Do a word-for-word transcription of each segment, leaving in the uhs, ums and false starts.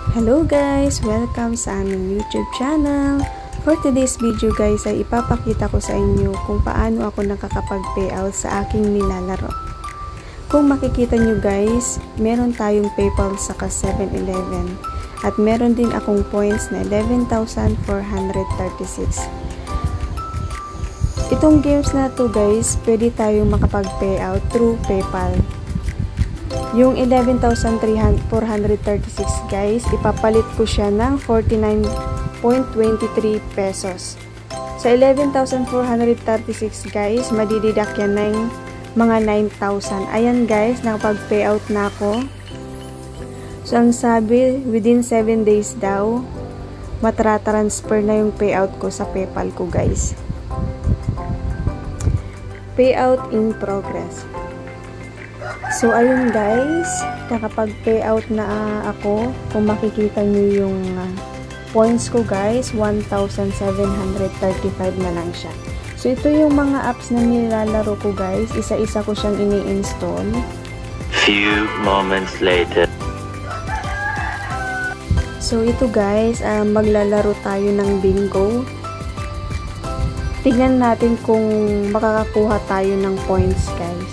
Hello guys! Welcome sa aming YouTube channel. For today's video guys ay ipapakita ko sa inyo kung paano ako nakakapag-payout sa aking nilalaro. Kung makikita nyo guys, meron tayong PayPal sa seven eleven at meron din akong points na eleven thousand four hundred thirty-six. Itong games na to guys, pwede tayong makapag-payout through PayPal. Yung eleven thousand four hundred thirty-six guys, ipapalit ko siya ng forty-nine point two three pesos. Sa eleven thousand four hundred thirty-six guys, madididak yan ng mga nine thousand. Ayan guys, nakapag-payout na ako. So ang sabi, within seven days daw, matra-transfer na yung payout ko sa PayPal ko guys. Payout in progress. So, ayun guys, nakapag-payout na uh, ako. Kung makikita nyo yung uh, points ko guys, one thousand seven hundred thirty-five na lang siya. So, ito yung mga apps na nilalaro ko guys. Isa-isa ko siyang ini-install. Few moments later. So, ito guys, uh, maglalaro tayo ng bingo. Tignan natin kung makakakuha tayo ng points guys.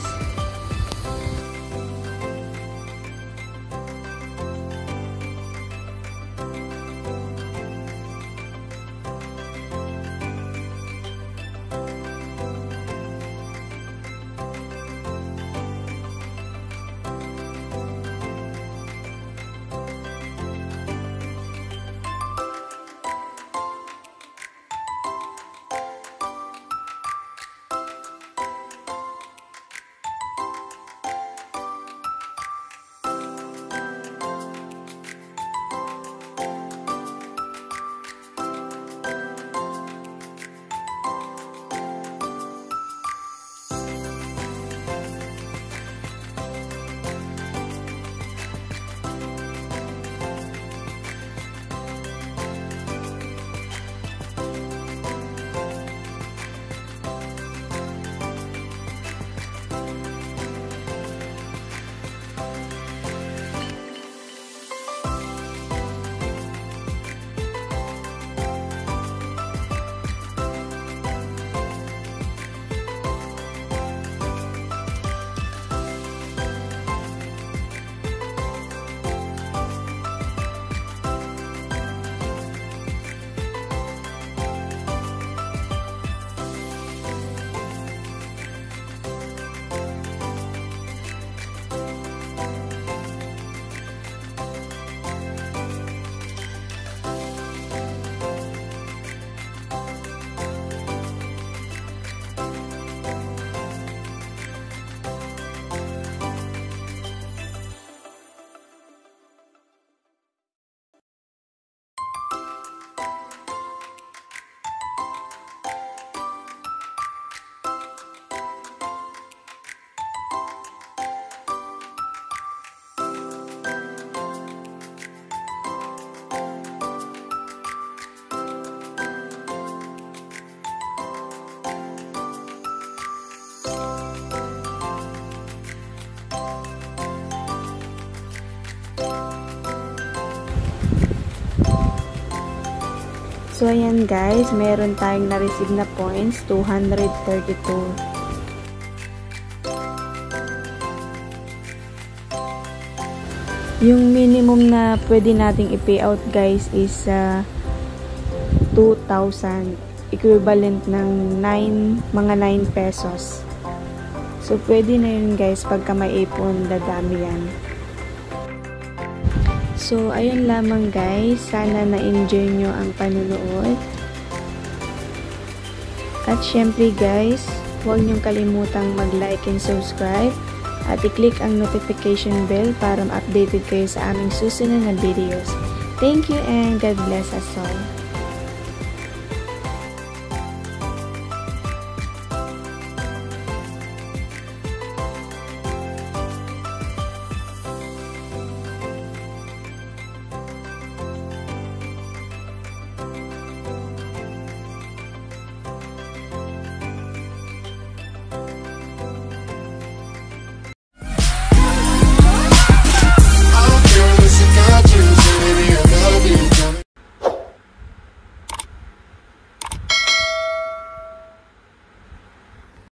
So, ayan guys, meron tayong na-receive na points, two hundred thirty-two. Yung minimum na pwede nating i-payout guys is uh, two thousand, equivalent ng nine, mga nine pesos. So, pwede na yun guys, pagka may ipon, dadami yan. So, ayun lamang guys. Sana na-enjoy nyo ang panunood. At syempre guys, huwag nyong kalimutang mag-like and subscribe. At i-click ang notification bell para ma-updated kayo sa aming susunod na videos. Thank you and God bless us all.